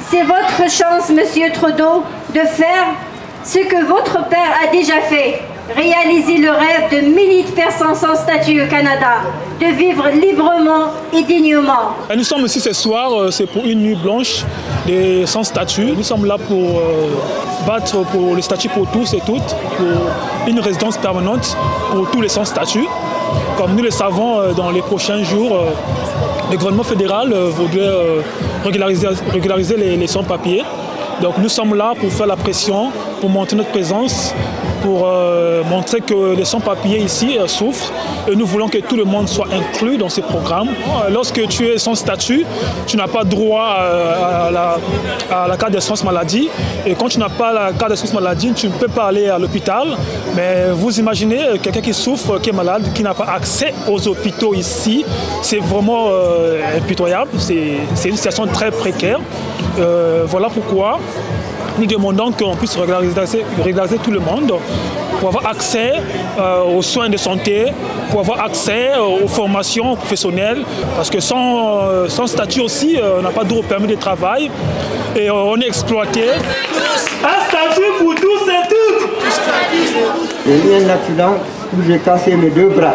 C'est votre chance, Monsieur Trudeau, de faire ce que votre père a déjà fait. Réaliser le rêve de milliers de personnes sans statut au Canada, de vivre librement et dignement. Nous sommes ici ce soir, c'est pour une nuit blanche des sans statut. Nous sommes là pour battre pour le statut pour tous et toutes, pour une résidence permanente pour tous les sans statut. Comme nous le savons, dans les prochains jours, le gouvernement fédéral voudrait régulariser les sans-papiers. Donc nous sommes là pour faire la pression, pour montrer notre présence, pour montrer que les sans-papiers ici souffrent. Et nous voulons que tout le monde soit inclus dans ces programmes. Lorsque tu es sans statut, tu n'as pas droit à la carte d'assurance maladie. Et quand tu n'as pas la carte d'assurance maladie, tu ne peux pas aller à l'hôpital. Mais vous imaginez quelqu'un qui souffre, qui est malade, qui n'a pas accès aux hôpitaux ici. C'est vraiment impitoyable. C'est une situation très précaire. Voilà pourquoi nous demandons qu'on puisse régulariser tout le monde pour avoir accès aux soins de santé, pour avoir accès aux formations professionnelles, parce que sans statut aussi, on n'a pas droit au permis de travail et on est exploité. Un statut pour tous et toutes! J'ai eu un accident où j'ai cassé mes 2 bras.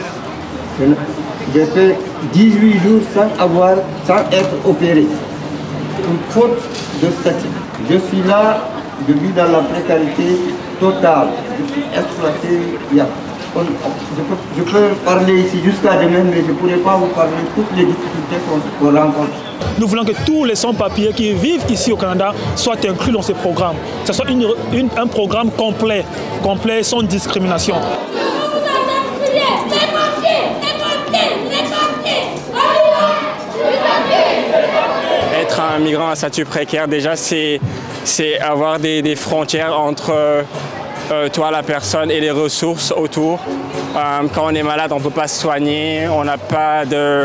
J'ai fait 18 jours sans être opéré. Une faute de statut. Je suis là, je vis dans la précarité totale. Je suis exploité. Je peux parler ici jusqu'à demain, mais je ne pourrais pas vous parler de toutes les difficultés qu'on rencontre. Nous voulons que tous les sans-papiers qui vivent ici au Canada soient inclus dans ces programmes. Que ce soit un programme complet, sans discrimination. Être un migrant à statut précaire, déjà, c'est avoir des frontières entre toi, la personne, et les ressources autour. Quand on est malade, on ne peut pas se soigner, on n'a pas de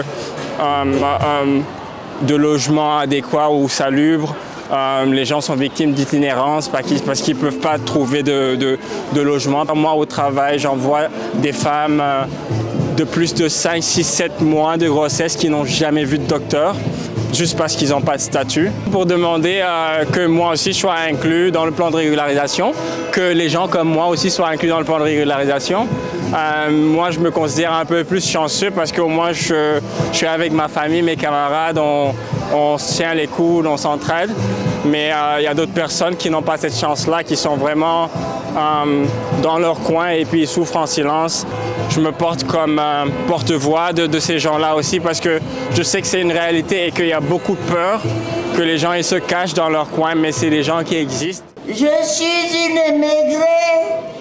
logement adéquat ou salubre. Les gens sont victimes d'itinérance parce qu'ils ne peuvent pas trouver de logement. Moi, au travail, j'en vois des femmes de plus de 5, 6, 7 mois de grossesse qui n'ont jamais vu de docteur, juste parce qu'ils n'ont pas de statut. Pour demander que moi aussi je sois inclus dans le plan de régularisation, que les gens comme moi aussi soient inclus dans le plan de régularisation. Moi, je me considère un peu plus chanceux parce qu'au moins je suis avec ma famille, mes camarades, on se tient les coudes, on s'entraide. Mais il y a d'autres personnes qui n'ont pas cette chance-là, qui sont vraiment dans leur coin et puis ils souffrent en silence. Je me porte comme porte-voix de ces gens-là aussi parce que je sais que c'est une réalité et qu'il y a beaucoup de peur, que les gens ils se cachent dans leur coin, mais c'est des gens qui existent. Je suis une immigrée